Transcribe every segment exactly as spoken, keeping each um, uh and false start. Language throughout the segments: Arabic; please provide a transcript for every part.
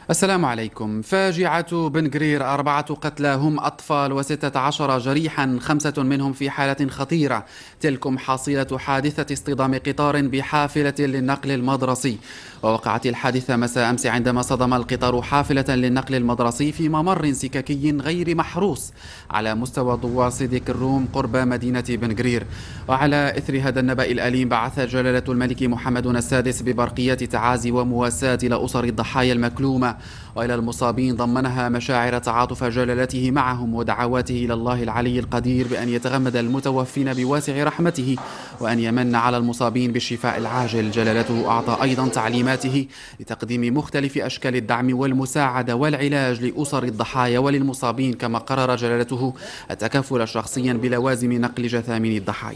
السلام عليكم. فاجعة بن قرير، أربعة قتلى هم أطفال وستة عشر جريحا، خمسة منهم في حالة خطيرة. تلكم حصيلة حادثة اصطدام قطار بحافلة للنقل المدرسي. ووقعت الحادثة مساء أمس عندما صدم القطار حافلة للنقل المدرسي في ممر سككي غير محروس على مستوى دوار سيدي كروم قرب مدينة بن قرير. وعلى إثر هذا النبأ الأليم بعث جلالة الملك محمد السادس ببرقيات تعازي ومواساة إلى أسر الضحايا المكلومة وإلى المصابين، ضمنها مشاعر تعاطف جلالته معهم ودعواته إلى الله العلي القدير بأن يتغمد المتوفين بواسع رحمته وأن يمن على المصابين بالشفاء العاجل. جلالته أعطى أيضا تعليماته لتقديم مختلف أشكال الدعم والمساعدة والعلاج لأسر الضحايا وللمصابين، كما قرر جلالته التكفل شخصيا بلوازم نقل جثامين الضحايا.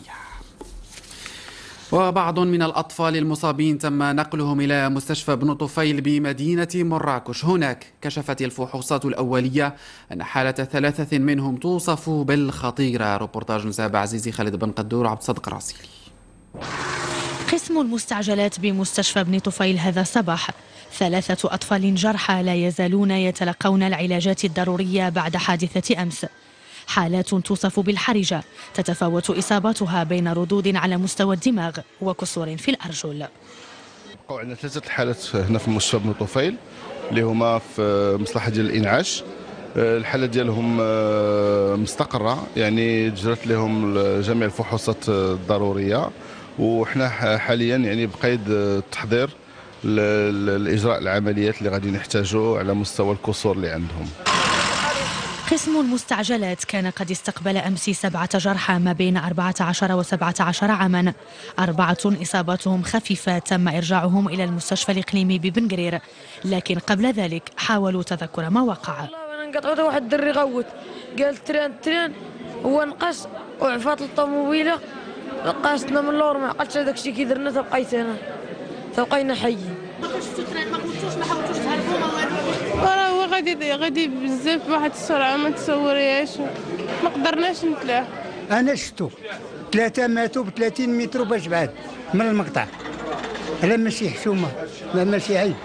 وبعض من الأطفال المصابين تم نقلهم إلى مستشفى بن طفيل بمدينة مراكش. هناك كشفت الفحوصات الأولية أن حالة ثلاثة منهم توصف بالخطيرة. روبورتاج نساب عزيزي، خالد بن قدور، عبد الصادق راسيلي. قسم المستعجلات بمستشفى بن طفيل هذا الصباح. ثلاثة أطفال جرحى لا يزالون يتلقون العلاجات الضرورية بعد حادثة أمس. حالات توصف بالحرجة، تتفاوت إصاباتها بين ردود على مستوى الدماغ وكسور في الأرجل. وقعوا عندنا ثلاثة حالات هنا في مستشفى بن طفيل اللي هما في مصلحة ديال الإنعاش. الحالة ديالهم مستقرة، يعني جرت لهم جميع الفحوصات الضرورية، وحنا حاليا يعني بقيد التحضير لإجراء العمليات اللي غادي نحتاجوا على مستوى الكسور اللي عندهم. قسم المستعجلات كان قد استقبل أمس سبعة جرحى ما بين أربعة عشر وسبعة عشر عاما. أربعة إصاباتهم خفيفة تم إرجاعهم إلى المستشفى الإقليمي ببن قرير، لكن قبل ذلك حاولوا تذكر ما وقع. والله أنا انقطعت، واحد الدري غوت قال ترين ترين هو نقص وعفات الطوموبيلة نقصتنا من اللور، ما عقلتش هذاك الشيء كي درنا تبقيت أنا تبقينا حيين. ما شفتوا ترين، ما قلتوش، ما حاولتوش تهربوا، ما والو؟ راه هو غادي غادي بزاف بواحد السرعه ما تصوريهاش، ما قدرناش نتلاه. انا شفتو ثلاثه ماتوا ب ثلاثين متر باش بعد من المقطع. لا ماشي حشومه، لا ماشي عيب.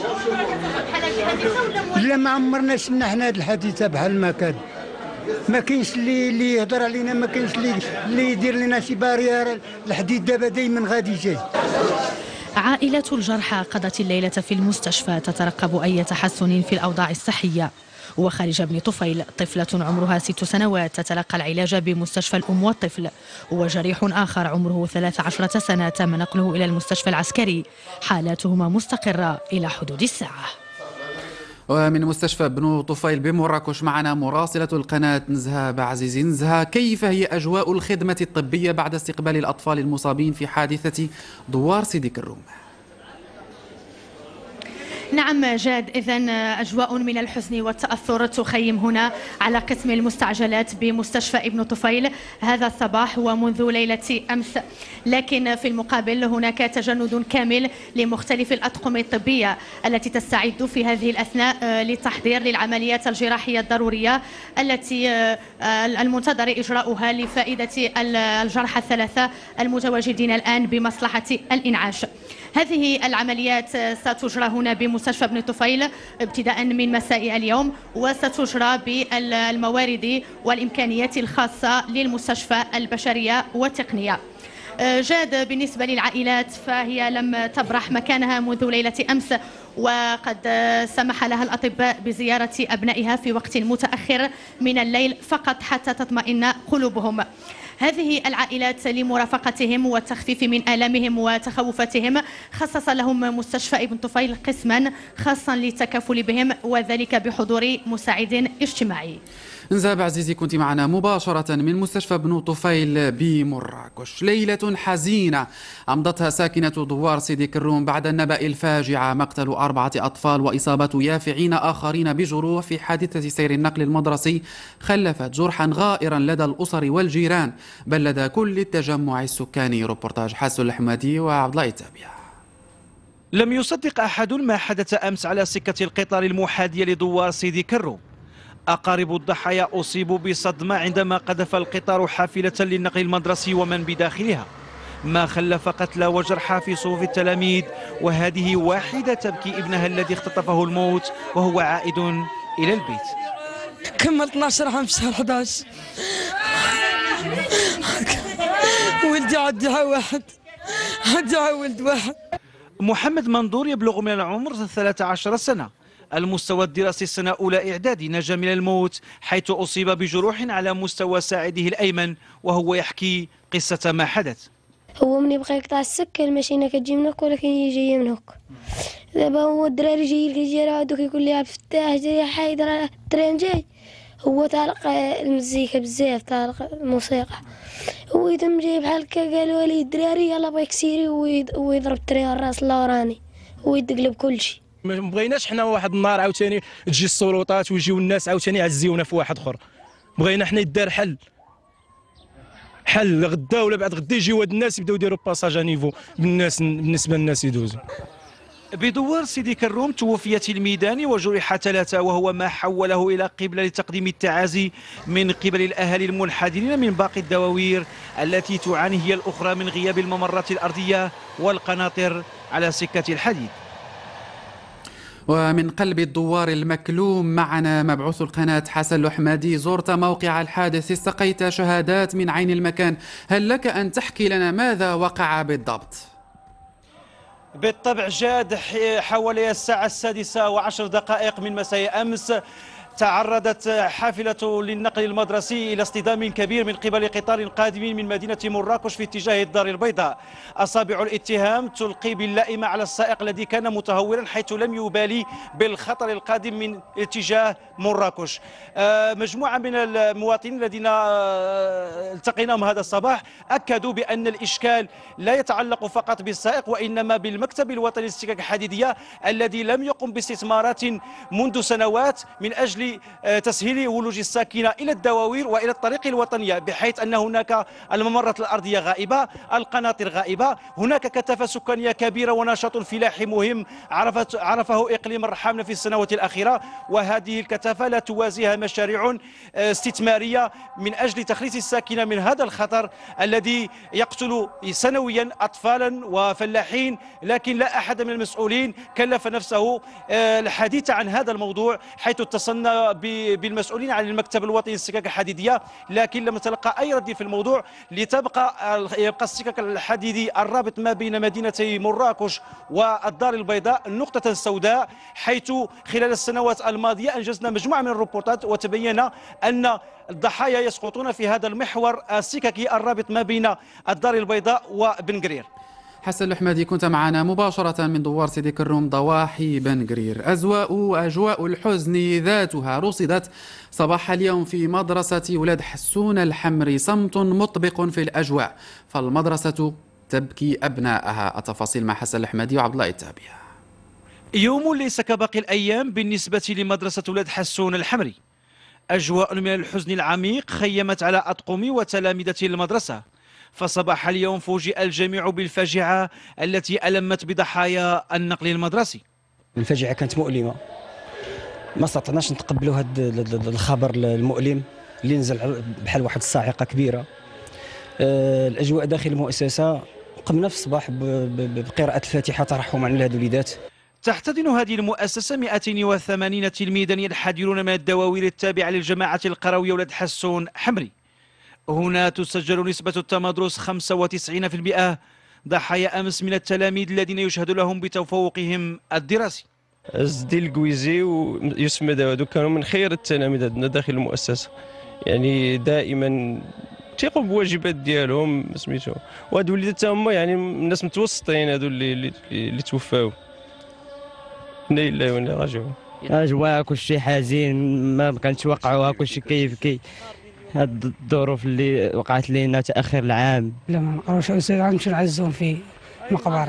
لا ما عمرنا شفنا حنا هاد الحادثه بحال ما كان. ما كاينش اللي اللي يهضر علينا، ما كاينش اللي اللي يدير لنا شي بارير. الحديد دابا دايما غادي جاي. عائلة الجرحى قضت الليلة في المستشفى تترقب أي تحسن في الأوضاع الصحية. وخارج بن طفيل طفلة عمرها ست سنوات تتلقى العلاج بمستشفى الأم والطفل، وجريح آخر عمره ثلاث عشرة سنة تم نقله إلى المستشفى العسكري، حالاتهما مستقرة إلى حدود الساعة. ومن مستشفى بن طفيل بمراكش معنا مراسلة القناة نزهة بعزيزي. نزهة، كيف هي أجواء الخدمة الطبية بعد استقبال الأطفال المصابين في حادثة دوار سيدي كروم؟ نعم جاد، إذن أجواء من الحزن والتأثر تخيم هنا على قسم المستعجلات بمستشفى ابن طفيل هذا الصباح ومنذ ليلة أمس، لكن في المقابل هناك تجند كامل لمختلف الأطقم الطبية التي تستعد في هذه الأثناء للتحضير للعمليات الجراحية الضرورية التي المنتظر إجراؤها لفائدة الجرحى الثلاثة المتواجدين الآن بمصلحة الإنعاش. هذه العمليات ستجرى هنا بمستشفى ابن طفيل ابتداء من مساء اليوم، وستجرى بالموارد والإمكانيات الخاصة للمستشفى البشرية والتقنية. جاد، بالنسبة للعائلات فهي لم تبرح مكانها منذ ليلة أمس، وقد سمح لها الأطباء بزيارة أبنائها في وقت متأخر من الليل فقط حتى تطمئن قلوبهم. هذه العائلات لمرافقتهم والتخفيف من آلامهم وتخوفاتهم خصص لهم مستشفى ابن طفيل قسما خاصا للتكفل بهم، وذلك بحضور مساعد اجتماعي. نزاب عزيزي، كنت معنا مباشرة من مستشفى بن طفيل بمراكش. ليلة حزينة أمضتها ساكنة دوار سيدي كروم بعد النبأ الفاجعة، مقتل أربعة أطفال وإصابة يافعين آخرين بجروح في حادثة سير النقل المدرسي خلفت جرحا غائرا لدى الأسر والجيران بل لدى كل التجمع السكاني. روبورتاج حسن الحمادي وعبد الله التابع. لم يصدق أحد ما حدث أمس على سكة القطار المحاذية لدوار سيدي كروم. أقارب الضحايا أصيبوا بصدمة عندما قذف القطار حافلة للنقل المدرسي ومن بداخلها. ما خلف قتلى وجرحى في صفوف التلاميذ، وهذه واحدة تبكي ابنها الذي اختطفه الموت وهو عائد إلى البيت. كملت اثناش عام في شهر أحد عشر. ولدي عندي واحد، عندي ولد واحد. محمد منظور يبلغ من العمر ثلاث عشرة سنة. المستوى الدراسي السنة أولى إعدادي، نجا من الموت حيث أصيب بجروح على مستوى ساعده الأيمن، وهو يحكي قصة ما حدث. هو من يبغى يقطع السكر الماشينة كتجي من هك ولكن هي جاية من هك. دابا هو الدراري جاي كيجي راه هادو كيقول لي عبد الفتاح جاي حايد راه التران جاي. هو طالق المزيكا بزاف، طالق الموسيقى. هو يتم جاي بحال هكا قالوا لي الدراري يلاه بغا يكسيري ويضرب التريا الراس اللوراني ويتقلب كلشي. ما بغيناش حنا واحد النهار عاوتاني تجي السلطات ويجيو الناس عاوتاني يعزيونا في واحد اخر. بغينا حنا يدار حل حل غدا ولا بعد غدا يجيو هاد الناس يبداو يديروا باساج نيفو بالناس بالنسبه للناس يدوزوا. بدوار سيدي كروم توفي تلميذان وجرح ثلاثة، وهو ما حوله إلى قبلة لتقديم التعازي من قبل الأهالي المنحدرين من باقي الدواوير التي تعاني هي الأخرى من غياب الممرات الأرضية والقناطر على سكة الحديد. ومن قلب الدوار المكلوم معنا مبعوث القناة حسن الحمادي. زرت موقع الحادث، استقيت شهادات من عين المكان، هل لك أن تحكي لنا ماذا وقع بالضبط؟ بالطبع جاد، حوالي الساعة السادسة وعشر دقائق من مساء أمس تعرضت حافلة للنقل المدرسي إلى اصطدام كبير من قبل قطار قادم من مدينة مراكش في اتجاه الدار البيضاء. أصابع الاتهام تلقي باللائمة على السائق الذي كان متهورا حيث لم يبالي بالخطر القادم من اتجاه مراكش. مجموعة من المواطنين الذين التقيناهم هذا الصباح أكدوا بأن الإشكال لا يتعلق فقط بالسائق وإنما بالمكتب الوطني للاستكاك الحديدية الذي لم يقم باستثمارات منذ سنوات من أجل تسهيل ولوج الساكنة إلى الدواوير وإلى الطريق الوطنية، بحيث أن هناك الممرات الأرضية غائبة، القناطر غائبة، هناك كثافة سكانية كبيرة ونشاط فلاحي مهم عرفت عرفه إقليم الرحامنة في السنوات الأخيرة، وهذه الكثافة لا توازيها مشاريع استثمارية من أجل تخليص الساكنة من هذا الخطر الذي يقتل سنويا أطفالا وفلاحين. لكن لا أحد من المسؤولين كلف نفسه الحديث عن هذا الموضوع، حيث اتصلنا بالمسؤولين عن المكتب الوطني للسكك الحديدية لكن لم نتلقى أي رد في الموضوع، لتبقى يبقى السكك الحديدي الرابط ما بين مدينتي مراكش والدار البيضاء نقطة سوداء، حيث خلال السنوات الماضية أنجزنا مجموعة من الروبورتات وتبين أن الضحايا يسقطون في هذا المحور السككي الرابط ما بين الدار البيضاء وبن قرير. حسن الحمادي، كنت معنا مباشرة من دوار سيدي كروم ضواحي بن قرير. أجواء أجواء الحزن ذاتها رصدت صباح اليوم في مدرسة ولاد حسون الحمري. صمت مطبق في الأجواء، فالمدرسة تبكي أبنائها. التفاصيل مع حسن الحمادي وعبد الله التابع. يوم ليس كباقي الأيام بالنسبة لمدرسة ولاد حسون الحمري. أجواء من الحزن العميق خيمت على أطقم وتلامذة المدرسة، فصباح اليوم فوجئ الجميع بالفاجعة التي ألمت بضحايا النقل المدرسي. الفاجعة كانت مؤلمة، ما استطعناش نتقبلوا هذا الخبر المؤلم اللي نزل بحال واحد الصاعقة كبيرة. الأجواء داخل المؤسسة، قمنا في الصباح بقراءة الفاتحة ترحما على الوليدات. تحتضن هذه المؤسسة مئتين وثمانين تلميذا ينحدرون من الدواوير التابعة للجماعة القروية ولاد حسون حمري. هنا تسجل نسبة التمدرس خمسة وتسعين بالمئة، ضحايا أمس من التلاميذ الذين يشهد لهم بتفوقهم الدراسي. زدي الكويزي ويوسف مداودو كانوا من خير التلاميذ عندنا داخل المؤسسة، يعني دائما تيقوا بواجبات ديالهم سميتو، وهاد الوليدات هما يعني الناس متوسطين هادو اللي اللي, اللي توفاو. إنا لله وإنا راجعون. أجواء كلشي حزين، ما كانش وقعوها كلشي كيف كي هاد الظروف اللي وقعت لنا تاخير العام. لا ما نقراوش أستاذ، غنمشيو نعزوهم في المقبره،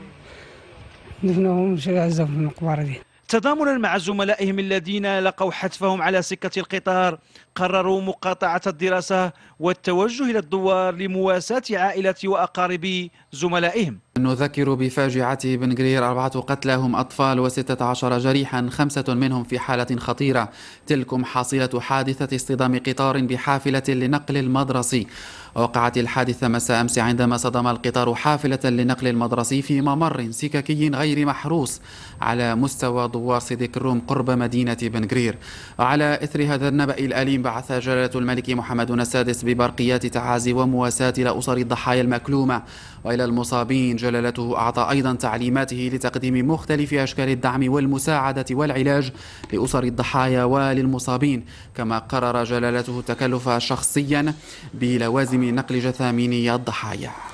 دفنوهم نمشيو نعزوهم في المقبره دي. تضامنا مع زملائهم الذين لقوا حتفهم على سكة القطار قرروا مقاطعة الدراسة والتوجه إلى الدوار لمواساة عائلة وأقارب زملائهم. نذكر بفاجعة بن قرير، أربعة قتلى هم أطفال وستة عشر جريحا، خمسة منهم في حالة خطيرة. تلكم حاصلة حادثة اصطدام قطار بحافلة لنقل المدرسي. وقعت الحادثة مساء أمس عندما صدم القطار حافلة للنقل المدرسي في ممر سككي غير محروس على مستوى دوار سيدي كروم قرب مدينة بن قرير. وعلى إثر هذا النبأ الأليم بعث جلالة الملك محمد السادس ببرقيات تعازي ومواساة إلى أسر الضحايا المكلومة، وإلى المصابين جلالته أعطى أيضا تعليماته لتقديم مختلف أشكال الدعم والمساعدة والعلاج لأسر الضحايا وللمصابين. كما قرر جلالته التكلف شخصيا بلوازم نقل جثامين الضحايا.